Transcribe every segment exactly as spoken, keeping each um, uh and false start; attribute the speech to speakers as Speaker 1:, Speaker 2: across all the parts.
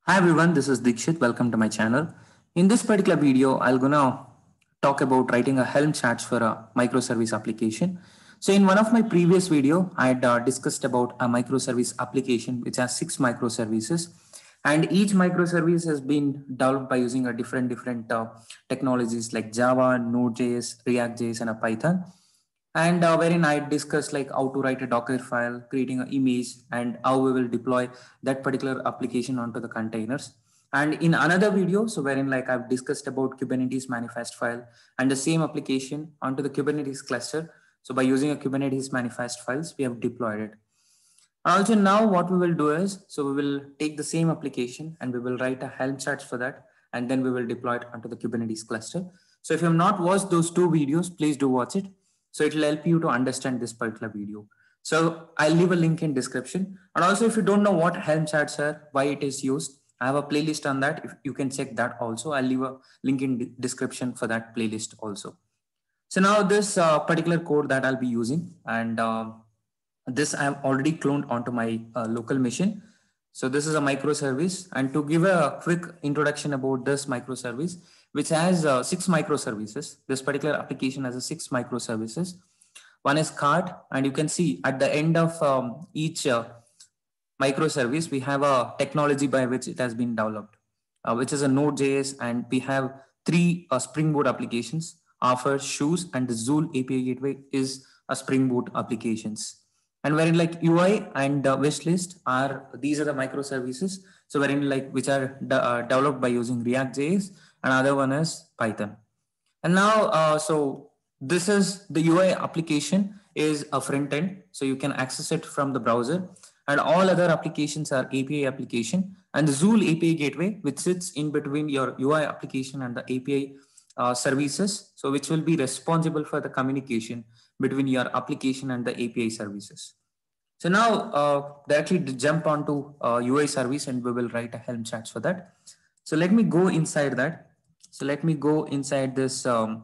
Speaker 1: Hi everyone, this is Dikshit. Welcome to my channel. In this particular video, I'm gonna talk about writing a Helm charts for a microservice application. So in one of my previous video, I had uh, discussed about a microservice application which has six microservices, and each microservice has been developed by using a different different uh, technologies like Java, Node.js, React.js, and a Python, and uh, wherein I discussed like how to write a Docker file, creating an image, and how we will deploy that particular application onto the containers. And in another video, so wherein like I've discussed about Kubernetes manifest file and the same application onto the Kubernetes cluster. So by using a Kubernetes manifest files, we have deployed it. Also now what we will do is, so we will take the same application and we will write a Helm charts for that, and then we will deploy it onto the Kubernetes cluster. So if you have not watched those two videos, please do watch it. So it will help you to understand this particular video. So I'll leave a link in description. And also if you don't know what Helm charts are, why it is used, I have a playlist on that. If you can check that also, I'll leave a link in description for that playlist also. So now this uh, particular code that I'll be using, and uh, this I have already cloned onto my uh, local machine. So this is a microservice, and to give a quick introduction about this microservice, which has uh, six microservices. This particular application has a six microservices. One is card, and you can see at the end of um, each uh, microservice, we have a technology by which it has been developed, uh, which is a Node.js, and we have three uh, Spring Boot applications, Offer, Shoes, and the Zool A P I Gateway is a Spring Boot applications. And wherein like U I and uh, wish list are, these are the microservices. So wherein like which are de uh, developed by using React.js, and other one is Python. And now, uh, so this is the U I application is a front end. So you can access it from the browser, and all other applications are A P I application, and the Zool A P I gateway, which sits in between your U I application and the A P I uh, services. So which will be responsible for the communication between your application and the A P I services. So now uh, directly jump onto uh, U I service, and we will write a Helm charts for that. So let me go inside that. So let me go inside this um,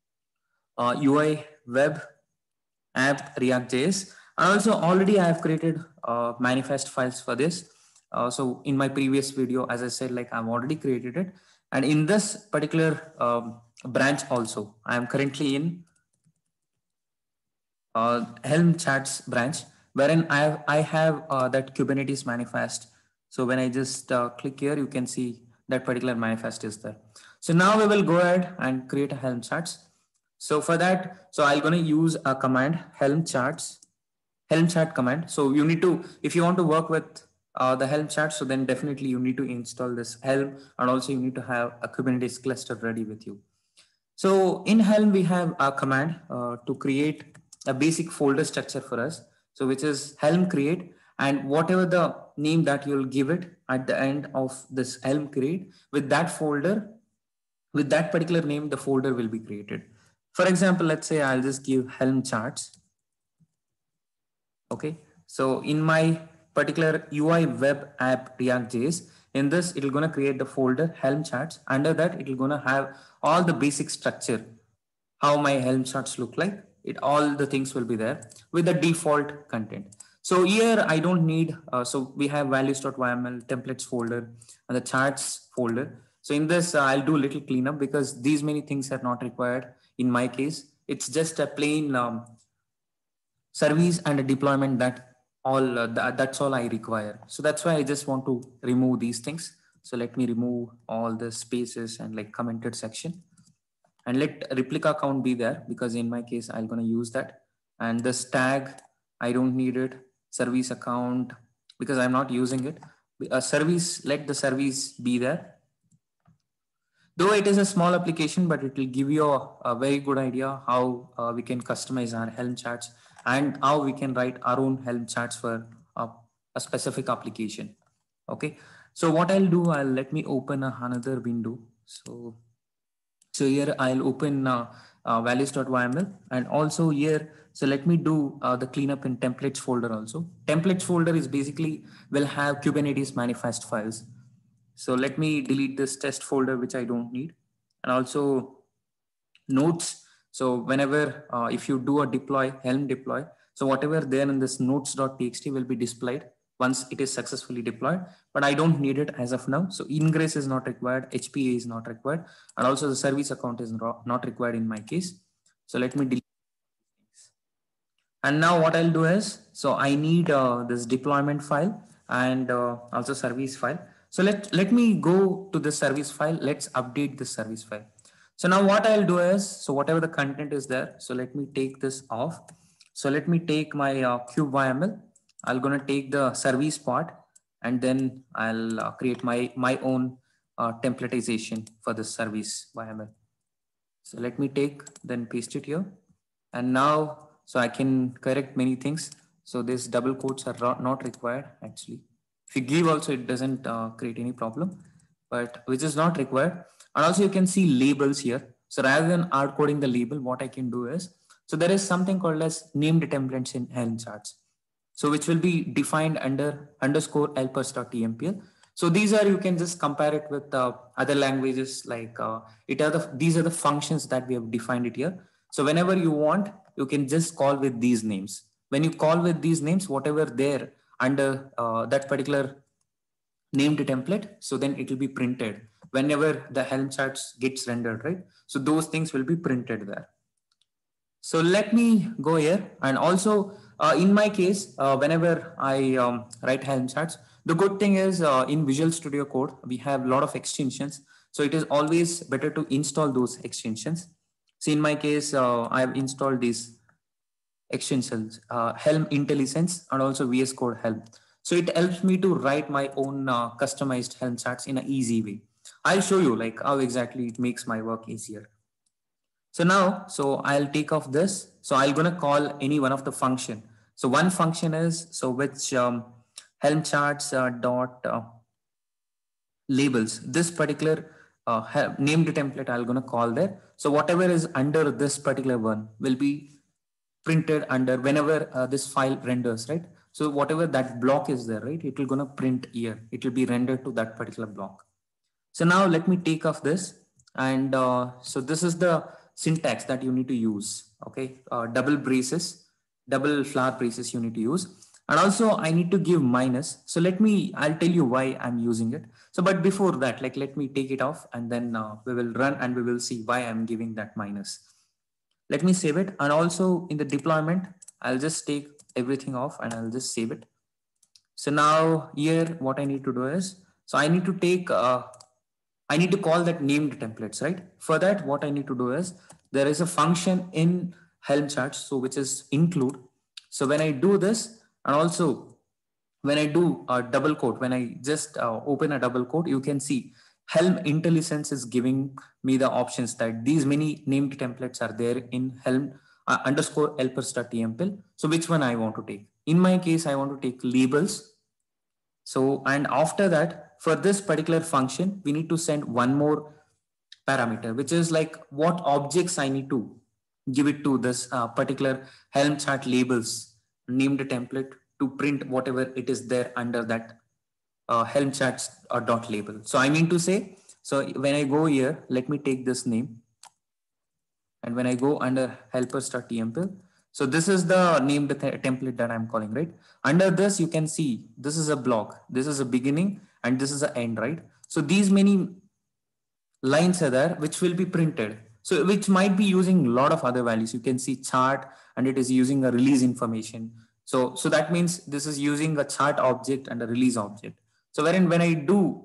Speaker 1: uh, U I web app React.js. And also already I have created uh, manifest files for this. Uh, so in my previous video, as I said, like I've already created it. And in this particular um, branch also, I am currently in uh, Helm charts branch, wherein I have, I have uh, that Kubernetes manifest. So when I just uh, click here, you can see that particular manifest is there. So now we will go ahead and create a Helm charts. So for that, so I'm going to use a command Helm charts, Helm chart command. So you need to, if you want to work with uh, the Helm chart, so then definitely you need to install this Helm, and also you need to have a Kubernetes cluster ready with you. So in Helm, we have a command uh, to create a basic folder structure for us. So which is Helm create, and whatever the name that you'll give it at the end of this Helm create, with that folder, with that particular name, the folder will be created. For example, let's say I'll just give Helm charts. Okay. So in my particular U I web app React.js, in this, it'll gonna create the folder Helm charts. Under that, it'll gonna have all the basic structure, how my Helm charts look like. It all the things will be there with the default content. So here I don't need, uh, so we have values.yml templates folder and the charts folder. So in this, uh, I'll do a little cleanup because these many things are not required in my case. It's just a plain um, service and a deployment that all uh, th that's all I require. So that's why I just want to remove these things. So let me remove all the spaces and like commented section, and let replica count be there because in my case I'm going to use that. And this tag, I don't need it. Service account, because I'm not using it. A service, let the service be there. Though it is a small application, but it will give you a, a very good idea how uh, we can customize our Helm charts and how we can write our own Helm charts for a, a specific application. Okay. So what I'll do, I'll let me open a, another window. So, so here I'll open uh, uh, values.yml, and also here, so let me do uh, the cleanup in templates folder also. Templates folder is basically will have Kubernetes manifest files. So let me delete this test folder, which I don't need. And also notes. So whenever, uh, if you do a deploy, Helm deploy, so whatever there in this notes.txt will be displayed once it is successfully deployed, but I don't need it as of now. So ingress is not required, H P A is not required, and also the service account is not required in my case. So let me delete. And now what I'll do is, so I need uh, this deployment file and uh, also service file. So let, let me go to the service file. Let's update the service file. So now what I'll do is, so whatever the content is there, so let me take this off. So let me take my uh, cube Y M L. I'm going to take the service part, and then I'll uh, create my, my own uh, templatization for the service Y M L. So let me take, then paste it here. And now, so I can correct many things. So these double quotes are not required actually. If you give also, it doesn't uh, create any problem, but which is not required. And also you can see labels here. So rather than hard coding the label, what I can do is, so there is something called as named templates in Helm charts. So which will be defined under underscore helpers.tmpl. So these are, you can just compare it with uh, other languages like uh, it are the, these are the functions that we have defined it here. So whenever you want, you can just call with these names. When you call with these names, whatever there under uh, that particular named template, so then it will be printed whenever the Helm charts gets rendered, right? So those things will be printed there. So let me go here. And also uh, in my case, uh, whenever I um, write Helm charts, the good thing is uh, in Visual Studio Code, we have a lot of extensions. So it is always better to install those extensions. So in my case, uh, I have installed these extensions, uh, Helm IntelliSense and also V S Code Helm. So it helps me to write my own uh, customized Helm charts in an easy way. I'll show you like how exactly it makes my work easier. So now, so I'll take off this. So I'm going to call any one of the function. So one function is, so which um, Helm charts uh, dot uh, labels, this particular uh, named template I'm going to call there. So whatever is under this particular one will be printed under whenever uh, this file renders, right? So whatever that block is there, right? It will going to print here. It will be rendered to that particular block. So now let me take off this. And uh, so this is the syntax that you need to use. Okay. Uh, double braces, double flower braces you need to use. And also I need to give minus. So let me, I'll tell you why I'm using it. So, but before that, like, let me take it off and then uh, we will run and we will see why I'm giving that minus. Let me save it. And also in the deployment, I'll just take everything off and I'll just save it. So now here, what I need to do is, so I need to take, uh, I need to call that named templates, right? For that, what I need to do is, there is a function in Helm charts, so which is include. So when I do this, and also when I do a double quote, when I just uh, open a double quote, you can see Helm IntelliSense is giving me the options that these many named templates are there in Helm uh, underscore helpers.tmpl. So which one I want to take? In my case, I want to take labels. So, and after that, for this particular function, we need to send one more parameter, which is like what objects I need to give it to this uh, particular Helm chart labels named template to print whatever it is there under that uh, Helm charts uh, dot label. So I mean to say, so when I go here, let me take this name. And when I go under helpers.tmpl, so this is the named template that I'm calling, right? Under this, you can see this is a block, this is a beginning, and this is an end, right? So these many lines are there, which will be printed. So which might be using a lot of other values. You can see chart, and it is using a release information. So, so that means this is using a chart object and a release object. So wherein when I do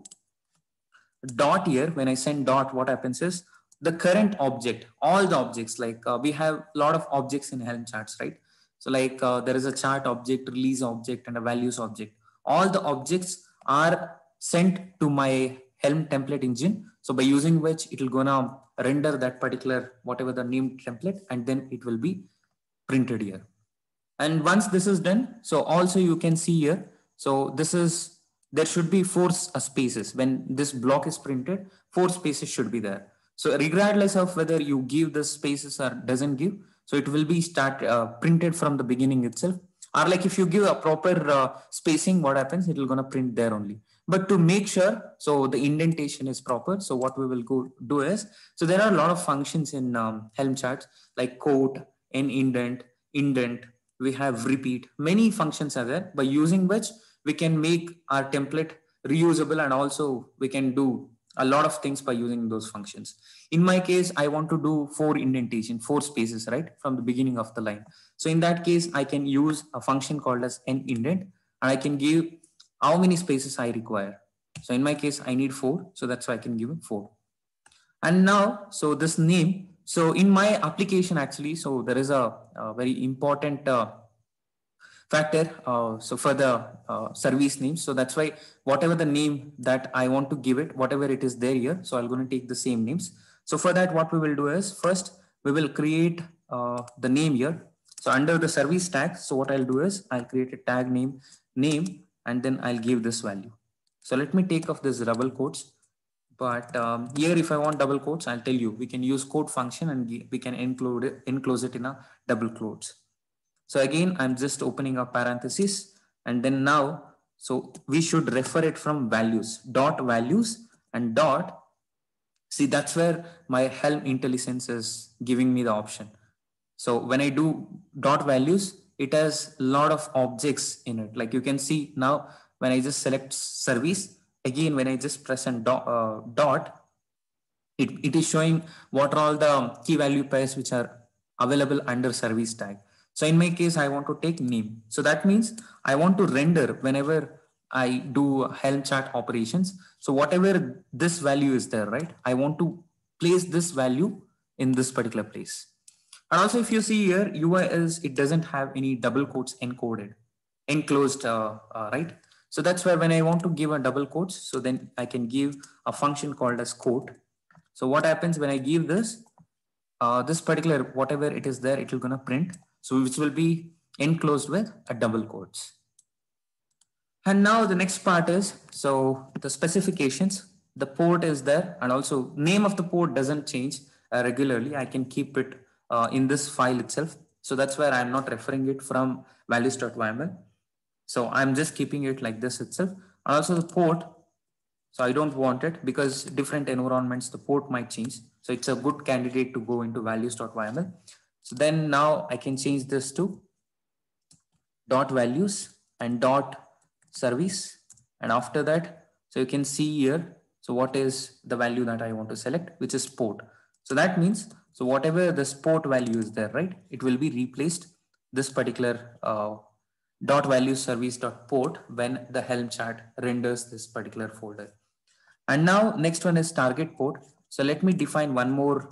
Speaker 1: dot here, when I send dot, what happens is the current object, all the objects, like uh, we have a lot of objects in Helm charts, right? So like uh, there is a chart object, release object, and a values object. All the objects are sent to my Helm template engine. So by using which it will gonna render that particular, whatever the named template, and then it will be printed here. And once this is done, so also you can see here, so this is, there should be four spaces. When this block is printed, four spaces should be there. So regardless of whether you give the spaces or doesn't give, so it will be start uh, printed from the beginning itself. Or like if you give a proper uh, spacing, what happens? It will gonna print there only. But to make sure, so the indentation is proper. So what we will go do is, so there are a lot of functions in um, Helm charts like quote, and indent, indent. We have repeat. Many functions are there by using which we can make our template reusable, and also we can do a lot of things by using those functions. In my case, I want to do four indentation, four spaces, right, from the beginning of the line. So in that case, I can use a function called as nIndent, and I can give how many spaces I require. So in my case, I need four. So that's why I can give it four. And now, so this name, so in my application actually, so there is a, a very important uh, factor. Uh, so for the uh, service name, so that's why whatever the name that I want to give it, whatever it is there here, so I'm going to take the same names. So for that, what we will do is first we will create uh, the name here. So under the service tag, so what I'll do is I'll create a tag name name, and then I'll give this value. So let me take off this double quotes. But um, here, if I want double quotes, I'll tell you, we can use quote function and we can include it, enclose it in a double quotes. So again, I'm just opening a parenthesis, and then now, so we should refer it from values, dot values and dot. See, that's where my Helm IntelliSense is giving me the option. So when I do dot values, it has a lot of objects in it. Like you can see now, when I just select service, again, when I just press and dot, uh, dot it, it is showing what are all the key value pairs which are available under service tag. So in my case, I want to take name. So that means I want to render whenever I do Helm chart operations. So whatever this value is there, right? I want to place this value in this particular place. And also if you see here, U I is, it doesn't have any double quotes encoded, enclosed, uh, uh, right? So that's where when I want to give a double quotes, so then I can give a function called as quote. So what happens when I give this, uh, this particular, whatever it is there, it will gonna print. So which will be enclosed with a double quotes. And now the next part is, so the specifications, the port is there, and also name of the port doesn't change uh, regularly. I can keep it uh, in this file itself. So that's where I'm not referring it from values.yml. So I'm just keeping it like this itself. And also the port, so I don't want it because different environments, the port might change. So it's a good candidate to go into values.yml. So then now I can change this to dot values and dot service. And after that, so you can see here, so what is the value that I want to select, which is port. So that means, so whatever the port value is there, right, it will be replaced this particular uh, dot value service dot port when the Helm chart renders this particular folder. And now next one is target port. So let me define one more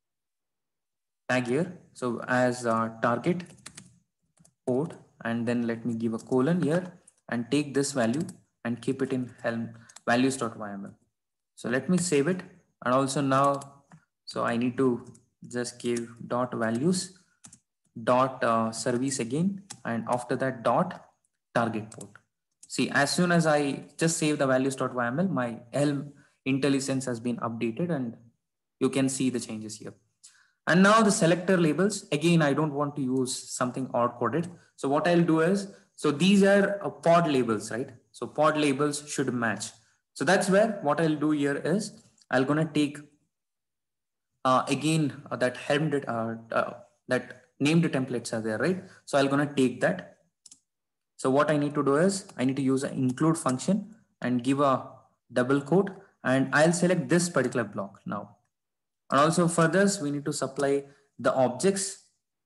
Speaker 1: tag here. So as uh, target port, and then let me give a colon here and take this value and keep it in Helm values.yml. So let me save it. And also now, so I need to just give dot values dot uh, service again, and after that dot target port. See, as soon as I just save the values.yml, my Helm IntelliSense has been updated, and you can see the changes here. And now the selector labels, again, I don't want to use something hard coded. So what I'll do is, so these are uh, pod labels, right? So pod labels should match. So that's where what I'll do here is I'll gonna take uh, again uh, that Helm uh, uh, that named templates are there, right? So I'm gonna take that. So what I need to do is I need to use an include function and give a double quote, and I'll select this particular block now. And also for this, we need to supply the objects.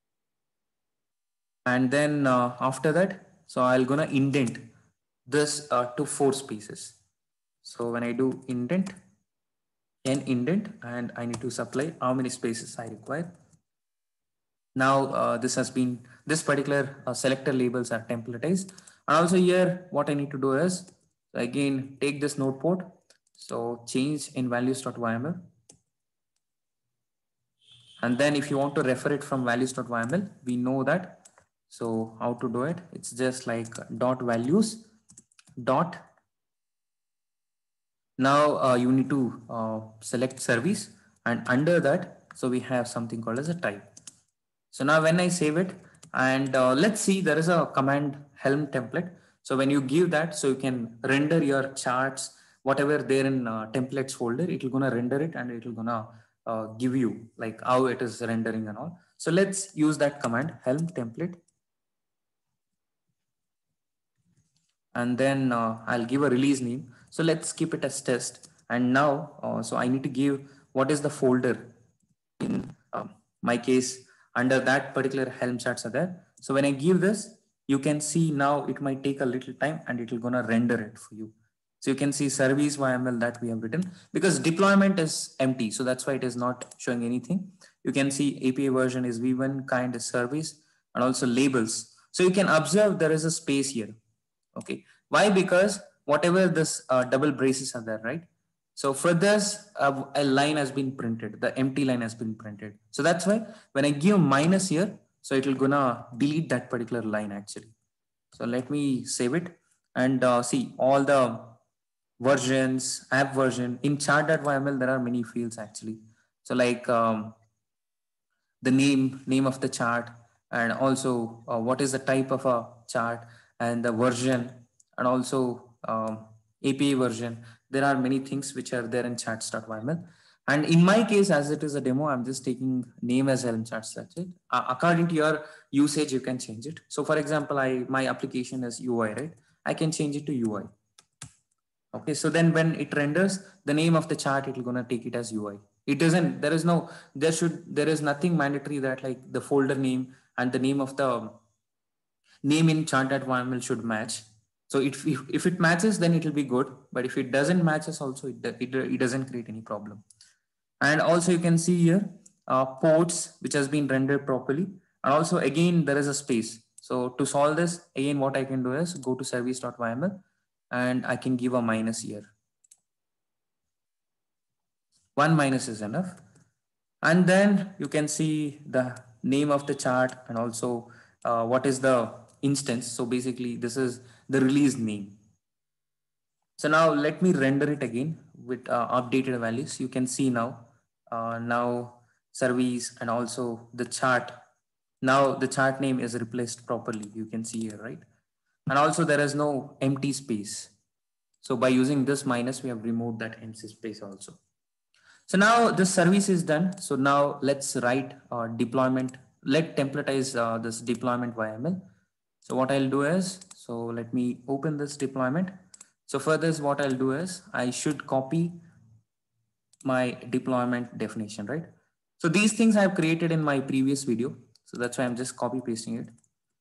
Speaker 1: And then uh, after that, so I'll gonna indent this uh, to four spaces. So when I do indent, n indent, and I need to supply how many spaces I require. Now uh, this has been, this particular uh, selector labels are templatized. And also here, what I need to do is, again, take this node port. So change in values.yml. And then if you want to refer it from values.yml, we know that. So how to do it? It's just like dot values dot. Now uh, you need to uh, select service, and under that, so we have something called as a type. So now when I save it, and uh, let's see, there is a command Helm template. So when you give that, so you can render your charts, whatever there in uh, templates folder, it will gonna render it, and it will gonna uh, give you like how it is rendering and all. So let's use that command Helm template. and then uh, I'll give a release name. So let's keep it as test. And now, uh, so I need to give what is the folder in um, my case under that particular Helm charts are there. So when I give this, you can see now it might take a little time and it will gonna render it for you. So you can see service Y M L that we have written because deployment is empty. So that's why it is not showing anything. You can see A P I version is V one, kind is service, and also labels. So you can observe there is a space here. Okay. Why? Because whatever this uh, double braces are there, right? So for this, uh, a line has been printed. The empty line has been printed. So that's why when I give minus here, so it will gonna delete that particular line actually. So let me save it and uh, see all the versions, app version in chart.yml. There are many fields actually. So like um, the name, name of the chart, and also uh, what is the type of a chart and the version, and also um, A P I version. There are many things which are there in charts.yml. And in my case, as it is a demo, I'm just taking name as Helm charts. That's it. Uh, according to your usage, you can change it. So for example, I my application is U I, right? I can change it to U I. Okay, so then when it renders the name of the chart, it will gonna take it as U I. It doesn't, there is no, there should, there is nothing mandatory that like the folder name and the name of the name in chart.yml should match. So if, if, if it matches, then it will be good. But if it doesn't matches also, it, it, it doesn't create any problem. And also you can see here uh, ports, which has been rendered properly. And also again, there is a space. So to solve this, again, what I can do is go to service.yml and I can give a minus here. One minus is enough. And then you can see the name of the chart and also uh, what is the instance. So basically this is the release name. So now let me render it again with uh, updated values. You can see now, uh, now service and also the chart. Now the chart name is replaced properly. You can see here, right? And also there is no empty space. So by using this minus, we have removed that empty space also. So now this service is done. So now let's write uh, deployment. Let templatize uh, this deployment Y M L. So what I'll do is, so let me open this deployment. So for this, what I'll do is I should copy my deployment definition, right? So these things I've created in my previous video. So that's why I'm just copy pasting it.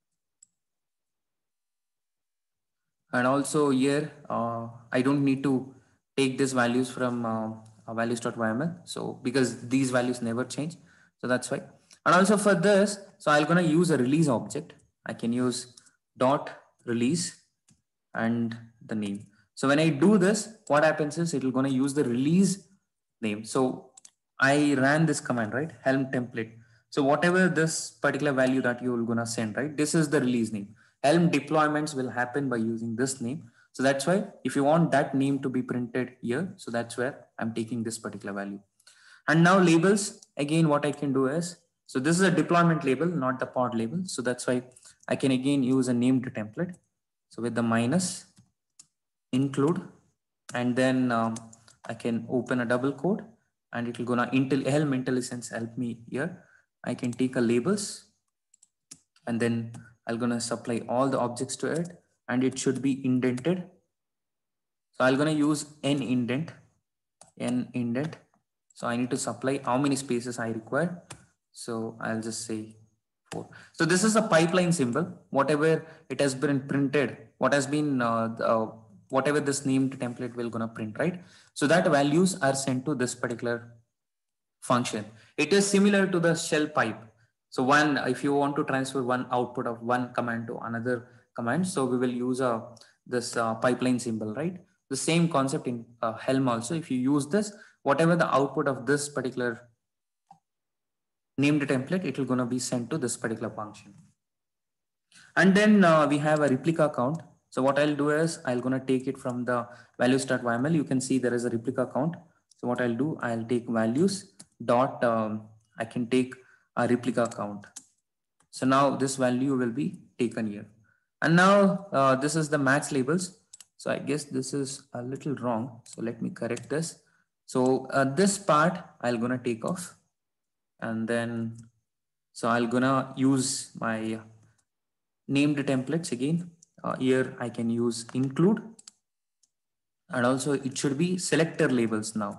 Speaker 1: And also here, uh, I don't need to take these values from uh, values.yml. So because these values never change. So that's why. And also for this, so I'm going to use a release object. I can use dot release and the name. So when I do this, what happens is it will going to use the release name. So I ran this command, right? Helm template. So whatever this particular value that you will going to send, right? This is the release name. Helm deployments will happen by using this name. So that's why if you want that name to be printed here, so that's where I'm taking this particular value. And now labels, again, what I can do is, so this is a deployment label, not the pod label. So that's why I can again use a named template. So with the minus include, and then um, I can open a double quote and it will gonna intel Helm IntelliSense help me here. I can take a labels and then I'm gonna supply all the objects to it and it should be indented. So I'm gonna use n indent, n indent. So I need to supply how many spaces I require. So I'll just say four. So this is a pipeline symbol. Whatever it has been printed, what has been, uh, uh, whatever this named template will gonna print, right? So that values are sent to this particular function. It is similar to the shell pipe. So one, if you want to transfer one output of one command to another command, so we will use a, this uh, pipeline symbol, right? The same concept in uh, Helm also. If you use this, whatever the output of this particular named template, it will gonna be sent to this particular function. And then uh, we have a replica count. So what I'll do is I'll gonna take it from the values.yml. You can see there is a replica count. So what I'll do, I'll take values dot, um, I can take a replica count. So now this value will be taken here. And now uh, this is the match labels. So I guess this is a little wrong. So let me correct this. So uh, this part I'll gonna take off. And then, so I'll gonna use my named templates again. Uh, here I can use include, and also it should be selector labels now,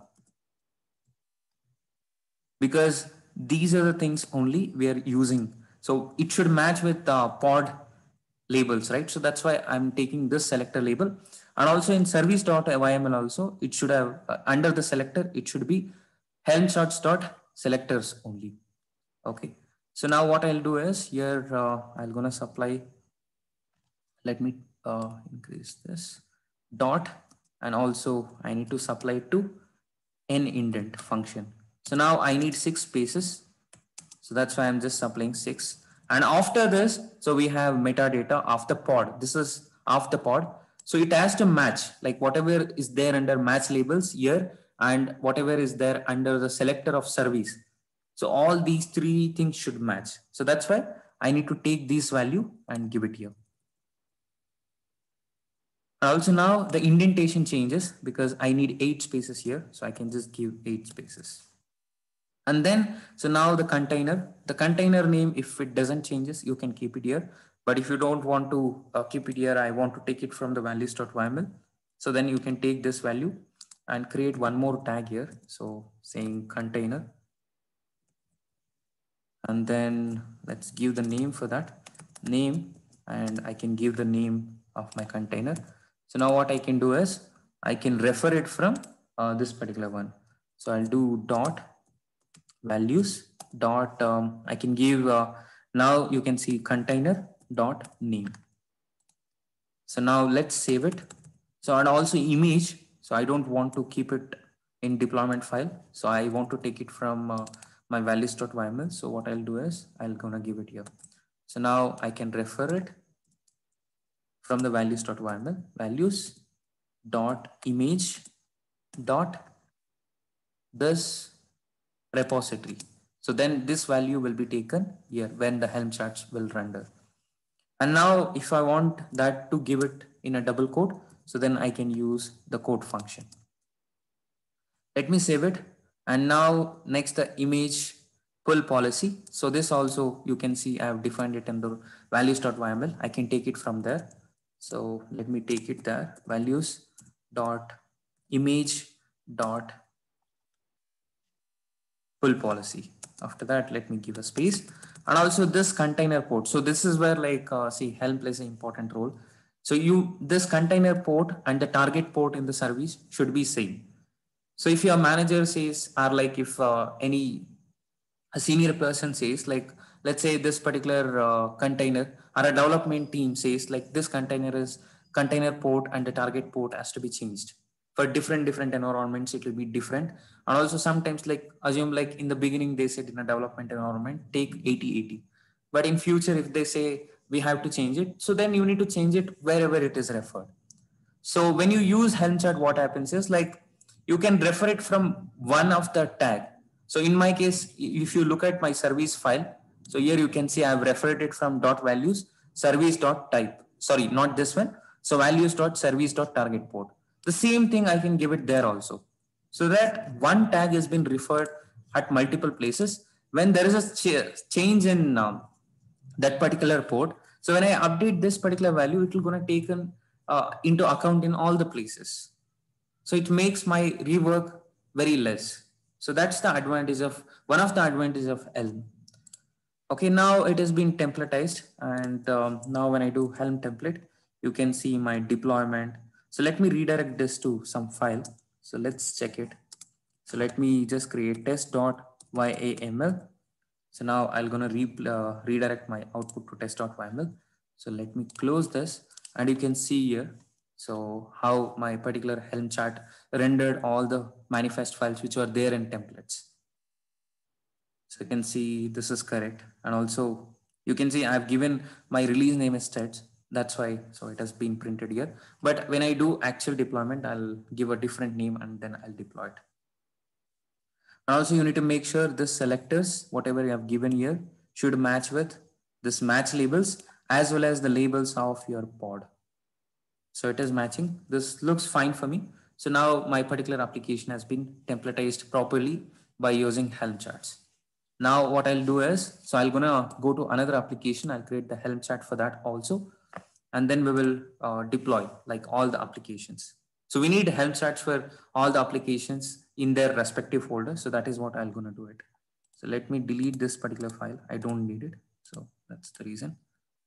Speaker 1: because these are the things only we are using. So it should match with uh, pod labels, right? So that's why I'm taking this selector label. And also in service.yml also, it should have uh, under the selector, it should be helm charts dot selectors only. Okay. So now what I'll do is here, uh, I'm going to supply, let me uh, increase this dot, and also I need to supply it to n indent function. So now I need six spaces. So that's why I'm just supplying six. And after this, so we have metadata after pod. This is after pod. So it has to match like whatever is there under match labels here and whatever is there under the selector of service. So all these three things should match. So that's why I need to take this value and give it here. Also now the indentation changes because I need eight spaces here. So I can just give eight spaces. And then, so now the container, the container name, if it doesn't changes, you can keep it here. But if you don't want to uh, keep it here, I want to take it from the values.yml. So then you can take this value and create one more tag here. So saying container. And then let's give the name for that name, and I can give the name of my container. So now what I can do is I can refer it from uh, this particular one. So I'll do dot values dot um, I can give uh, now you can see container dot name. So now let's save it. So and also image. So I don't want to keep it in deployment file. So I want to take it from uh, my values.yml. So what I'll do is I'll gonna give it here. So now I can refer it from the values.yml values dot image dot this repository. So then this value will be taken here when the Helm charts will render. And now if I want that to give it in a double quote, so then I can use the quote function. Let me save it. And now next the image pull policy. So this also you can see I have defined it in the values.yml. I can take it from there. So let me take it there, values dot image dot pull policy. After that, let me give a space. And also this container port. So this is where like, uh, see, Helm plays an important role. So you, this container port and the target port in the service should be same. So if your manager says, or like if uh, any a senior person says, like, let's say this particular uh, container or a development team says like this container is container port and the target port has to be changed. For different different environments it will be different. And also sometimes like assume like in the beginning they said in a development environment take eighty eighty, but in future if they say we have to change it, so then you need to change it wherever it is referred. So when you use Helm chart, what happens is like you can refer it from one of the tag. So in my case, if you look at my service file, so here you can see I've referred it from dot values service dot type. Sorry, not this one. So values dot service dot target port. The same thing I can give it there also. So that one tag has been referred at multiple places. When there is a ch change in um, that particular port, so when I update this particular value, it will gonna take an, uh, into account in all the places. So it makes my rework very less. So that's the advantage of one of the advantages of Helm. Okay, now it has been templatized, and um, now when I do Helm template, you can see my deployment. So let me redirect this to some file. So let's check it. So let me just create test.yaml. So now I'm gonna re uh, redirect my output to test.yml. So let me close this, and you can see here so how my particular Helm chart rendered all the manifest files which were there in templates. So you can see this is correct. And also you can see I've given my release name as tests. That's why, so it has been printed here. But when I do actual deployment, I'll give a different name and then I'll deploy it. And also you need to make sure this selectors, whatever you have given here, should match with this match labels as well as the labels of your pod. So it is matching. This looks fine for me. So now my particular application has been templatized properly by using Helm charts. Now what I'll do is, so I'm gonna go to another application. I'll create the Helm chart for that also. and then we will uh, deploy like all the applications. So we need Helm charts for all the applications in their respective folders. So that is what I'm going to do it. So let me delete this particular file. I don't need it. So that's the reason.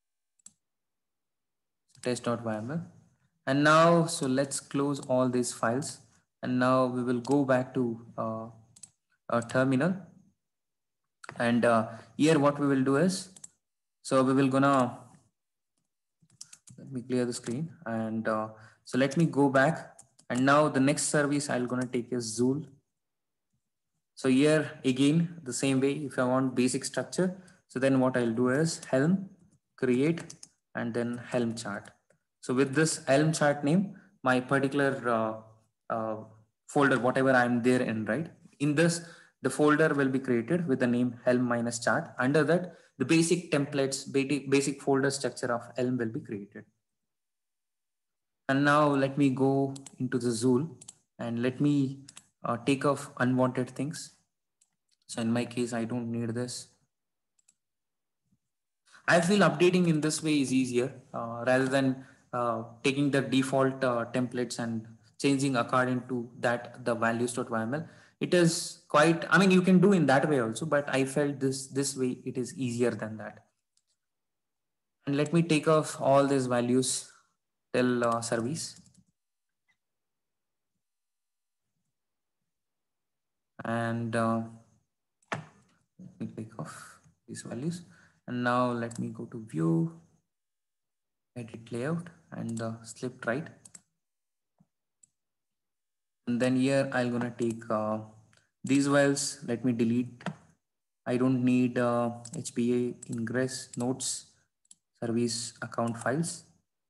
Speaker 1: Test.yml. And now, so let's close all these files. And now we will go back to uh, our terminal. And uh, here what we will do is, so we will gonna, let me clear the screen. And uh, so let me go back. And now the next service I'm gonna take is Zool. So here again, the same way, if I want basic structure, so then what I'll do is Helm, create, and then Helm chart. So with this Helm chart name, my particular uh, uh, folder, whatever I'm there in, right? In this, the folder will be created with the name Helm minus chart. Under that, the basic templates, basic, basic folder structure of Helm will be created. And now let me go into the Zool and let me uh, take off unwanted things. So in my case, I don't need this. I feel updating in this way is easier uh, rather than uh, taking the default uh, templates and changing according to that the values.yml. It is quite, I mean, you can do in that way also, but I felt this this way it is easier than that. And let me take off all these values till uh, service. And uh, let me take off these values. And now let me go to view, edit layout, and uh, slip right. And then here I'm gonna take uh, these files. Let me delete. I don't need uh, H P A ingress notes service account files.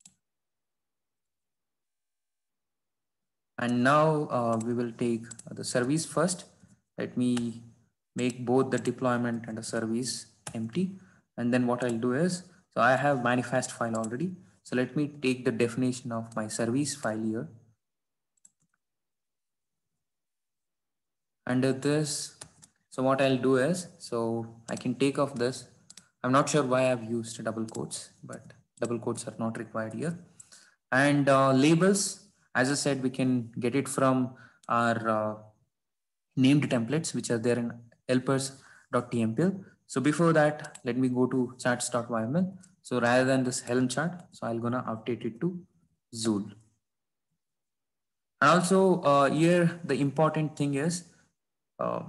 Speaker 1: And now uh, we will take the service first. Let me make both the deployment and the service empty. And then what I'll do is, so I have manifest file already. So let me take the definition of my service file here. Under this, so what I'll do is, so I can take off this. I'm not sure why I've used double quotes, but double quotes are not required here. And uh, labels, as I said, we can get it from our uh, named templates, which are there in helpers.tmpl. So before that, let me go to charts.yml. So rather than this Helm chart, so I'm gonna update it to Zool. And also uh, here, the important thing is, uh,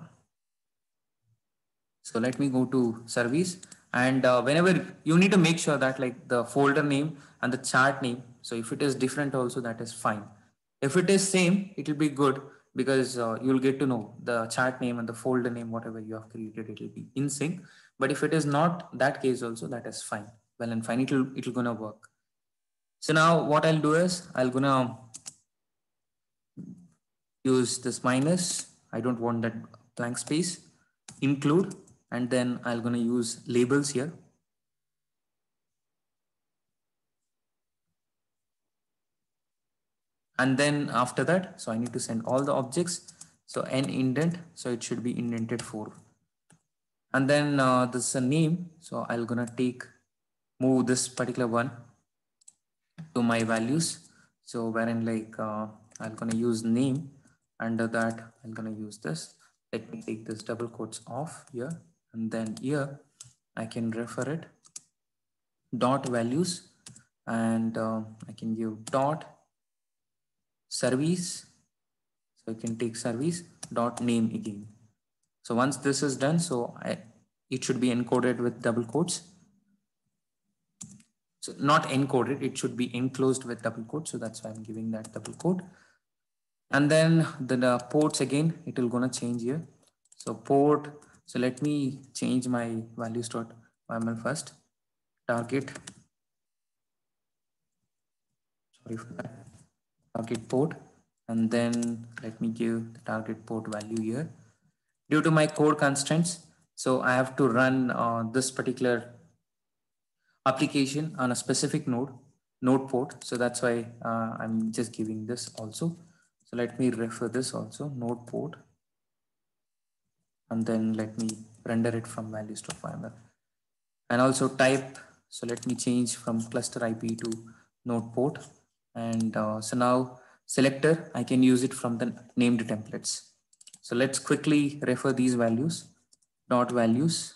Speaker 1: so let me go to service, and uh, whenever you need to make sure that like the folder name and the chart name. So if it is different also, that is fine. If it is same, it will be good because uh, you'll get to know the chart name and the folder name, whatever you have created, it will be in sync. But if it is not that case also, that is fine. Well and fine, it'll, it'll gonna work. So now what I'll do is I'll gonna use this minus. I don't want that blank space, include, and then I'm going to use labels here. And then after that, so I need to send all the objects. So n indent, so it should be indented four. And then uh, this is a name. So I'm going to take, move this particular one to my values. So wherein like uh, I'm going to use name. Under that, I'm going to use this. Let me take this double quotes off here. And then here I can refer it dot values, and uh, I can give dot service. So I can take service dot name again. So once this is done, so I, it should be encoded with double quotes. So not encoded, it should be enclosed with double quotes. So that's why I'm giving that double quote. And then the, the ports again, it will gonna change here. So port, so let me change my values.yml first. Target, sorry for that, target port. And then let me give the target port value here. Due to my code constraints, so I have to run uh, this particular application on a specific node, node port. So that's why uh, I'm just giving this also. So let me refer this also, node port. And then let me render it from values.yml. And also type, So let me change from cluster I P to node port. And uh, so now selector, I can use it from the named templates. So let's quickly refer these values, dot values.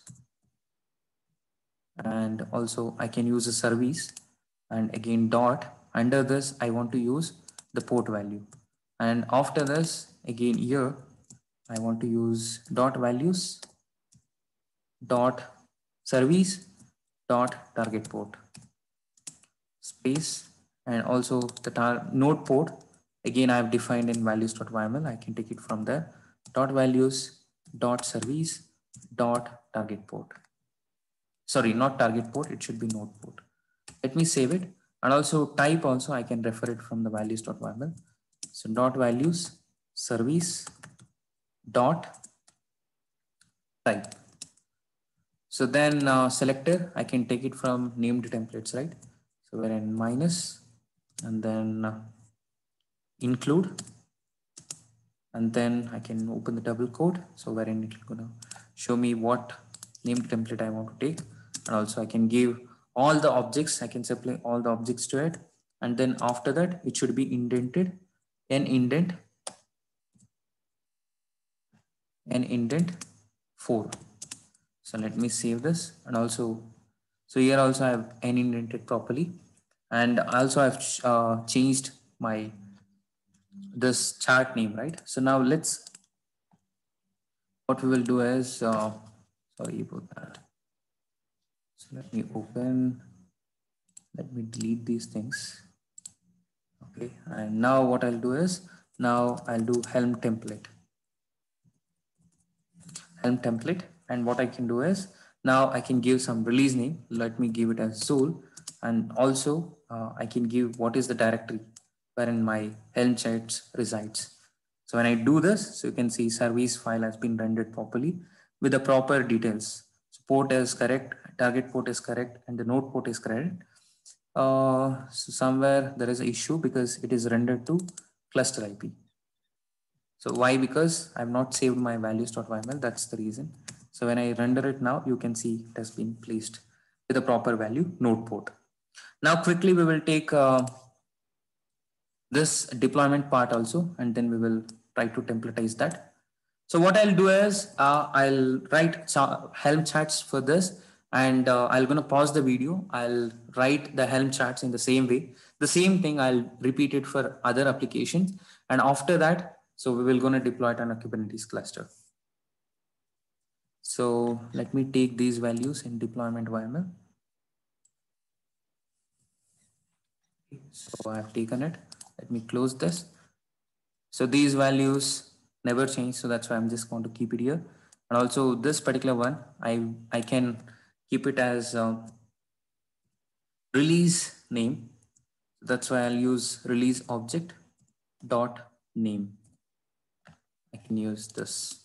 Speaker 1: And also I can use a service, and again dot. Under this I want to use the port value, and after this again here I want to use dot values dot service dot target port space, and also the tar node port again I have defined in values.yml. I can take it from there, dot values dot service dot target port. Sorry, not target port, it should be node port. Let me save it, and also type also I can refer it from the values.yml. So dot values service dot type. So then uh, selector, I can take it from named templates, right? So we're in minus, and then uh, include, and then I can open the double quote. So wherein it's gonna show me what named template I want to take, and also I can give all the objects. I can supply all the objects to it, and then after that it should be indented, an indent, an indent four. So let me save this, and also so here also I have an indented properly, and also I've uh, changed my this chart name, right? So now let's, what we will do is uh, sorry about that. So let me open, let me delete these things. Okay, and now what I'll do is, now I'll do Helm template. Helm template, and what I can do is, now I can give some release name. Let me give it as Zool, and also uh, I can give what is the directory wherein my Helm charts resides. So when I do this, so you can see service file has been rendered properly with the proper details. So port is correct, target port is correct, and the node port is correct. Uh, so somewhere there is an issue because it is rendered to cluster I P. So why? Because I've not saved my values.yml. That's the reason. So when I render it now, you can see it has been placed with a proper value node port. Now quickly we will take uh, this deployment part also, and then we will try to templatize that. So what I'll do is uh, I'll write Helm charts for this, and uh, I'll gonna pause the video. I'll write the Helm charts in the same way. The same thing I'll repeat it for other applications, and after that, so we will gonna deploy it on a Kubernetes cluster. So let me take these values in deployment Y M L. So I have taken it. Let me close this. So these values never change. So that's why I'm just going to keep it here. And also this particular one, I, I can keep it as um, release name. That's why I'll use release object dot name. I can use this.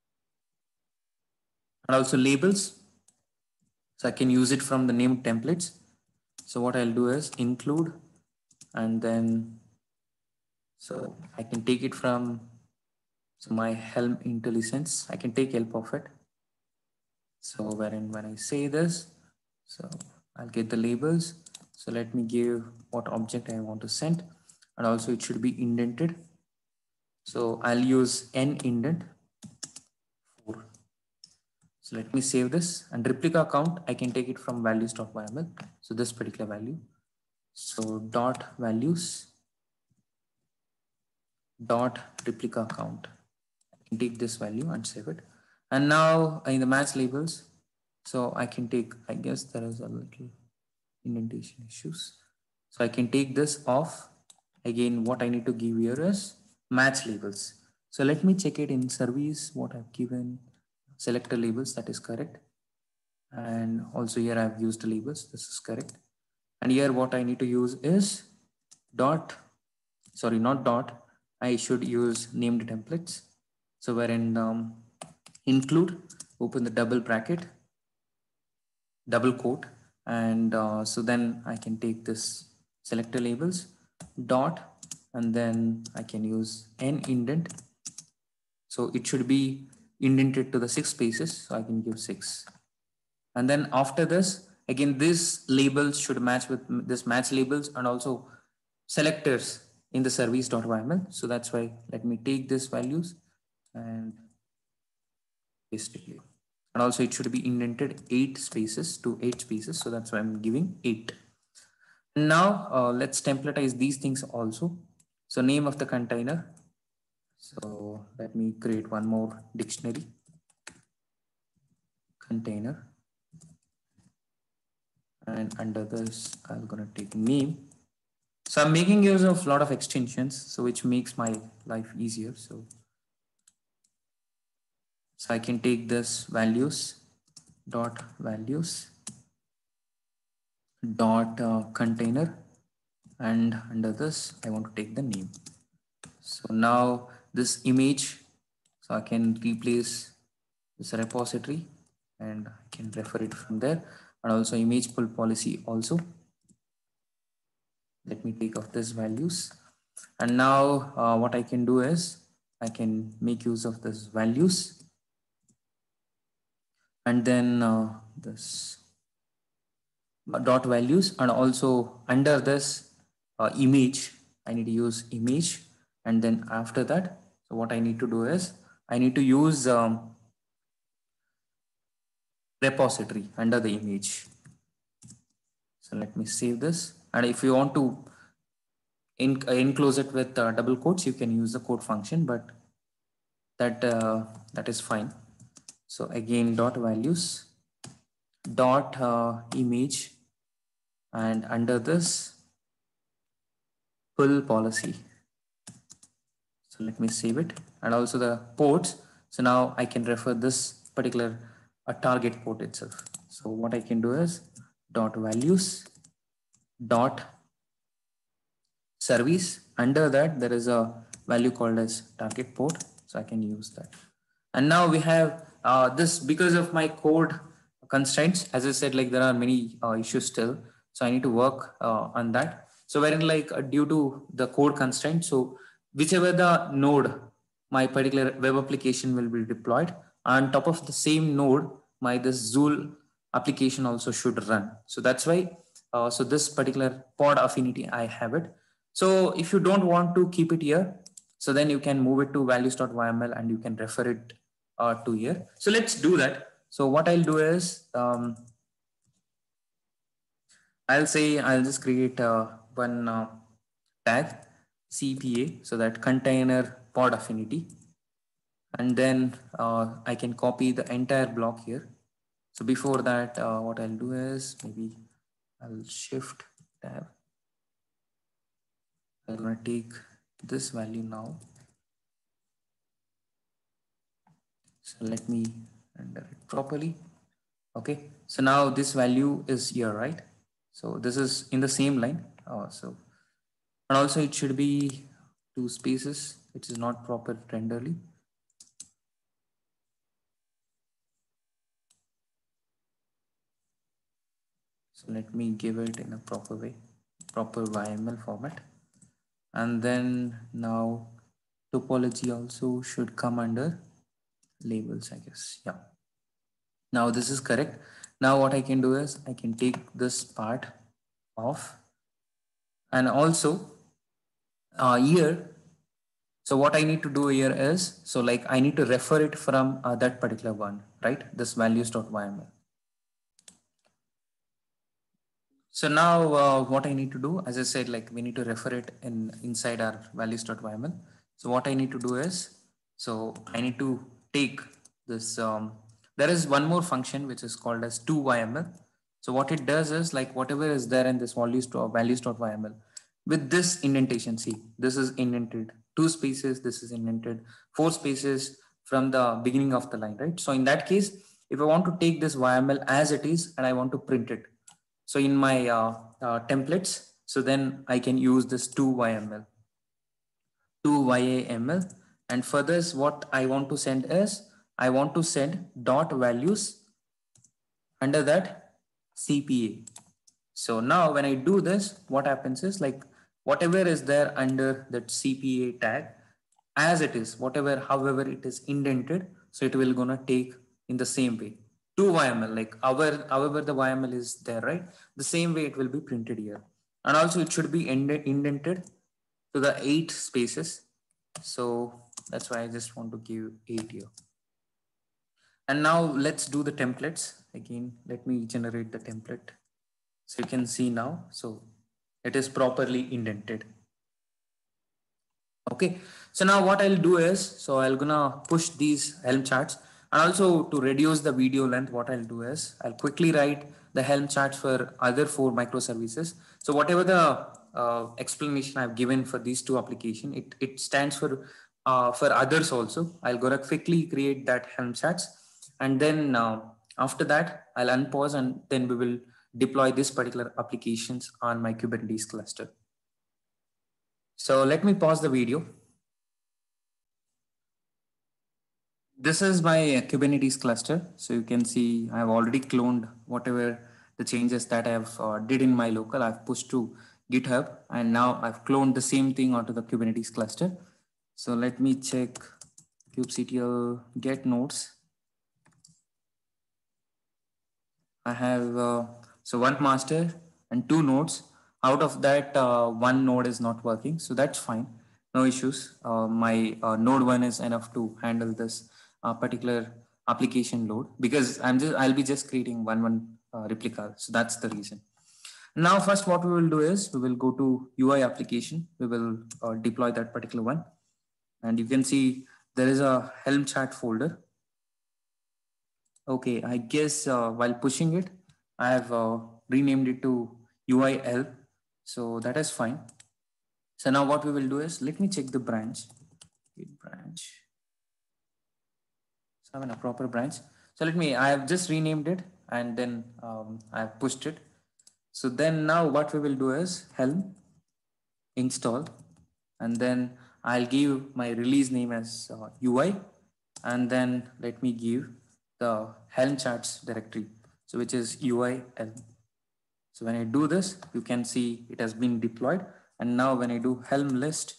Speaker 1: And also labels. So I can use it from the name templates. So what I'll do is include, and then so I can take it from so my Helm IntelliSense. I can take help of it. So wherein when I say this, so I'll get the labels. So let me give what object I want to send, and also it should be indented. So I'll use n indent four. So let me save this, and replica count I can take it from values.yml. So this particular value. So dot values dot replica count. I can take this value and save it. And now in the match labels, so I can take, I guess there is a little indentation issues. So I can take this off. Again, what I need to give here is match labels. So let me check it in service, what I've given selector labels, that is correct. And also here I've used the labels, this is correct. And here what I need to use is dot, sorry, not dot, I should use named templates. So wherein um, include, open the double bracket, double quote, and uh, so then I can take this selector labels dot, and then I can use n indent. So it should be indented to the six spaces. So I can give six. And then after this, Again, this labels should match with this match labels and also selectors in the service.yml. So that's why let me take these values and paste it here. And also it should be indented eight spaces to eight spaces. So that's why I'm giving eight. Now uh, let's templatize these things also. So name of the container. So let me create one more dictionary container. And under this, I'm gonna take name. So I'm making use of a lot of extensions, so which makes my life easier. So, so I can take this values dot values dot uh, container, and under this I want to take the name. So now this image, so I can replace this repository and I can refer it from there, and also image pull policy also. Let me take off these values, and now uh, what I can do is I can make use of this values, and then uh, this dot values, and also under this uh, image I need to use image, and then after that, so what I need to do is I need to use um, repository under the image. So let me save this, and if you want to in, uh, enclose it with uh, double quotes, you can use the quote function, but that uh, that is fine. So again, dot values dot uh, image, and under this pull policy. So let me save it, and also the ports. So now I can refer this particular a target port itself. So what I can do is dot values dot service. Under that there is a value called as target port, so I can use that. And now we have uh, this because of my code constraints. As I said, like there are many uh, issues still, so I need to work uh, on that. So wherein like uh, due to the code constraint, so whichever the node my particular web application will be deployed, on top of the same node my this Zool application also should run. So that's why uh, so this particular pod affinity I have it. So if you don't want to keep it here, so then you can move it to values.yml and you can refer it uh, to here. So let's do that. So what I'll do is um, I'll say I'll just create uh, one uh, tag C P A, so that container pod affinity, and then uh, I can copy the entire block here. So before that, uh, what I'll do is maybe I'll shift tab. I'm gonna take this value now. So let me render it properly. Okay, so now this value is here, right? So this is in the same line. Uh, so and also it should be two spaces, which is not proper renderly. So let me give it in a proper way, proper Y M L format. And then now topology also should come under labels, I guess. Yeah. Now this is correct. Now what I can do is I can take this part off, and also uh, here. So what I need to do here is, so like I need to refer it from uh, that particular one, right? This values.yml. So now uh, what I need to do, as I said, like we need to refer it in inside our values.yml. So what I need to do is, so I need to take this, um, there is one more function which is called as toYML. So what it does is like whatever is there in this values.yml with this indentation, see, this is indented two spaces, this is indented four spaces from the beginning of the line, right? So in that case, if I want to take this Y M L as it is and I want to print it, so in my uh, uh, templates, so then I can use this toYML, toYAML, and for this, what I want to send is, I want to send dot values under that C P A. So now when I do this, what happens is like whatever is there under that C P A tag, as it is, whatever, however it is indented, so it will gonna take in the same way. to Y M L, like our, however the Y M L is there, right? The same way it will be printed here. And also it should be indented to the eight spaces. So that's why I just want to give eight here. And now let's do the templates. Again, let me generate the template. So you can see now, so it is properly indented. Okay, so now what I'll do is, so I'll gonna push these Helm charts, and also to reduce the video length, what I'll do is I'll quickly write the Helm charts for other four microservices. So whatever the uh, explanation I've given for these two applications, it, it stands for uh, for others also. I'll gonna quickly create that Helm charts, and then uh, after that I'll unpause, and then we will deploy this particular applications on my Kubernetes cluster. So let me pause the video. This is my Kubernetes cluster. So you can see I've already cloned whatever the changes that I've uh, did in my local. I've pushed to GitHub, and now I've cloned the same thing onto the Kubernetes cluster. So let me check kubectl get nodes. I have uh, so one master and two nodes. Out of that, uh, one node is not working, so that's fine, no issues. Uh, my uh, node one is enough to handle this uh, particular application load, because I'm just I'll be just creating one one uh, replica, so that's the reason. Now, first, what we will do is we will go to U I application. We will uh, deploy that particular one, and you can see there is a Helm chart folder. Okay, I guess uh, while pushing it, I have uh, renamed it to U I Helm. So that is fine. So now what we will do is, let me check the branch. Branch. So I'm in a proper branch. So let me, I have just renamed it, and then um, I have pushed it. So then now what we will do is Helm install, and then I'll give my release name as uh, U I, and then let me give the Helm charts directory, so which is U I Helm. So when I do this, you can see it has been deployed. And now when I do Helm list,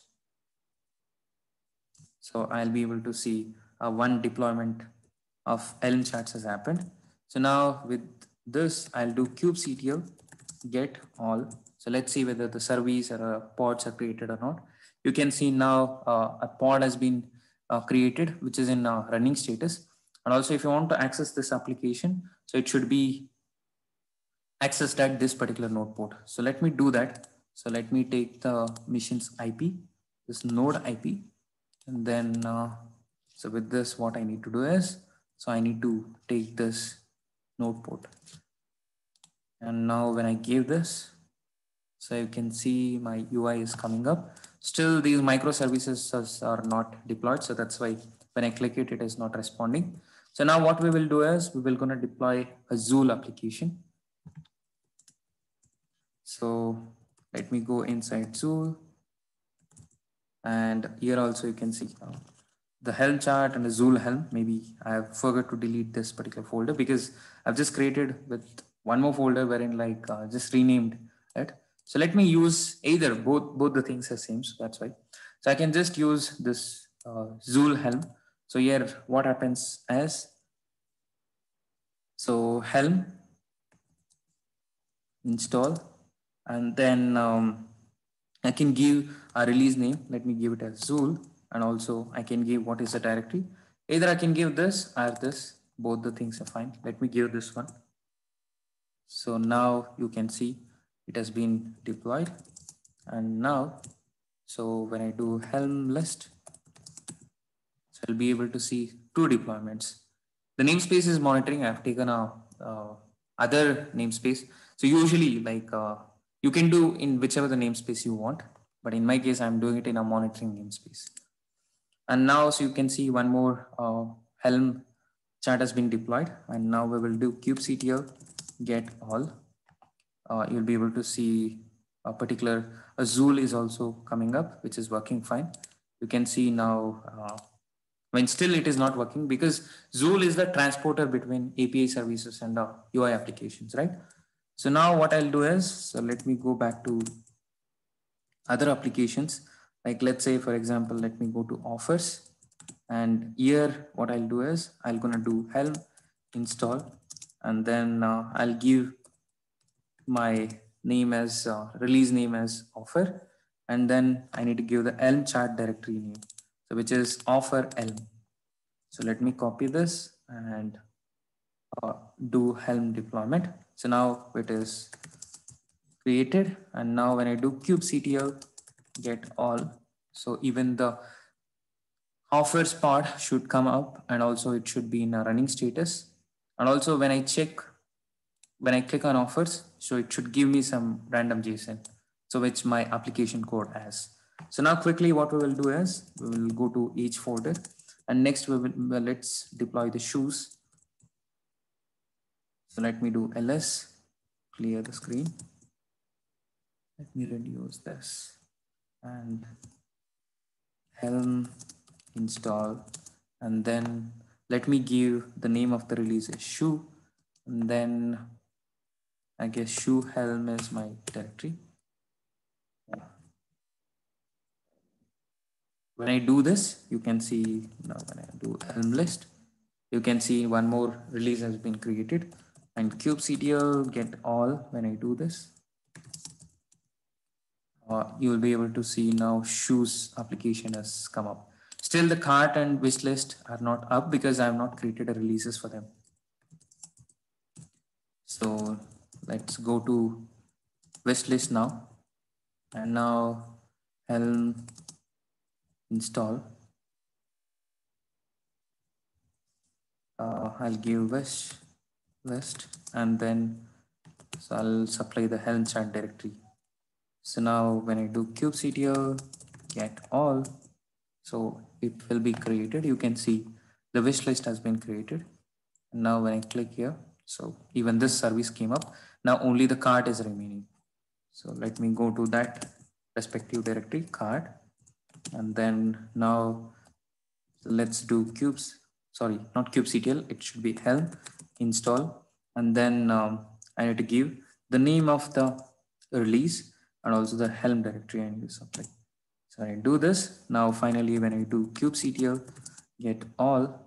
Speaker 1: so I'll be able to see uh, one deployment of Helm charts has happened. So now with this, I'll do kubectl get all. So let's see whether the service or uh, pods are created or not. You can see now uh, a pod has been uh, created, which is in uh, running status. And also if you want to access this application, so it should be accessed at this particular node port. So let me do that. So let me take the mission's I P, this node I P, and then uh, so with this, what I need to do is, so I need to take this node port. And now when I give this, so you can see my U I is coming up. Still these microservices are not deployed. So that's why when I click it, it is not responding. So now what we will do is we will gonna deploy a Zool application. So let me go inside Zool, and here also you can see uh, the Helm chart and the Zool Helm. Maybe I have forgot to delete this particular folder, because I've just created with one more folder wherein like uh, just renamed it. So let me use either, both both the things are same, so that's why. So I can just use this uh, Zool Helm. So here what happens is, so Helm install, and then um, I can give a release name. Let me give it as Zool, and also I can give what is the directory. Either I can give this or this, both the things are fine. Let me give this one. So now you can see it has been deployed. And now, so when I do Helm list, so I'll be able to see two deployments. The namespace is monitoring. I've taken a uh, other namespace. So usually like uh, you can do in whichever the namespace you want, but in my case, I'm doing it in a monitoring namespace. And now, so you can see one more uh, Helm chart has been deployed. And now we will do kubectl get all. Uh, you'll be able to see a particular a Zool is also coming up, which is working fine. You can see now uh, when still it is not working, because Zool is the transporter between A P I services and uh, U I applications, right? So now what I'll do is, so let me go back to other applications. Like let's say, for example, let me go to offers, and here what I'll do is I'll gonna do Helm install, and then uh, I'll give my name as uh, release name as offer, and then I need to give the Helm chart directory name, so which is offer Helm. So let me copy this and uh, do Helm deployment. So now it is created, and now when I do kubectl get all, so even the offers part should come up, and also it should be in a running status. And also when I check, when I click on offers, so it should give me some random JSON, so which my application code has. So now quickly what we will do is we will go to each folder, and next we will, well, let's deploy the shoes. So let me do ls, clear the screen. Let me reduce this, and Helm install, and then let me give the name of the release as shoe, and then I guess shoe Helm is my directory. Yeah. When I do this, you can see now when I do Helm list, you can see one more release has been created, and kubectl get all. When I do this, uh, you will be able to see now shoes application has come up. Still the cart and wish list are not up because I have not created a releases for them. So let's go to wish list now, and now Helm install. Uh, I'll give wish list, and then so I'll supply the Helm chart directory. So now when I do kubectl get all, so it will be created. You can see the wish list has been created. And now when I click here, so even this service came up. Now only the cart is remaining. So let me go to that respective directory cart, and then now let's do cubes. Sorry, not kubectl. It should be Helm install, and then um, I need to give the name of the release and also the Helm directory I need to supply. So I do this. Now finally when I do kubectl get all,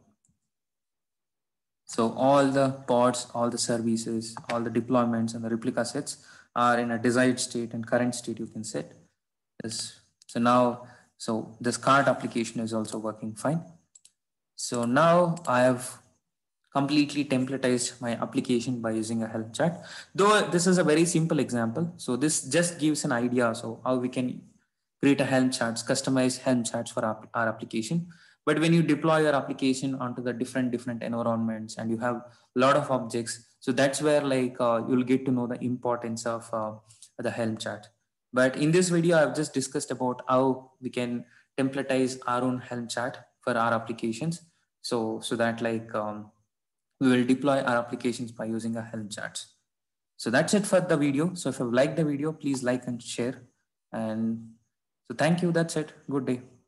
Speaker 1: so all the pods, all the services, all the deployments and the replica sets are in a desired state and current state you can set this. So now, so this cart application is also working fine. So now I have completely templatized my application by using a Helm chart. Though this is a very simple example. So this just gives an idea. So how we can create a Helm charts, customize Helm charts for our, our application. But when you deploy your application onto the different, different environments and you have a lot of objects, so that's where like uh, you'll get to know the importance of uh, the Helm chart. But in this video, I've just discussed about how we can templatize our own Helm chart for our applications. So, so that like um, we will deploy our applications by using a Helm charts. So that's it for the video. So if you liked the video, please like and share. And so thank you. That's it. Good day.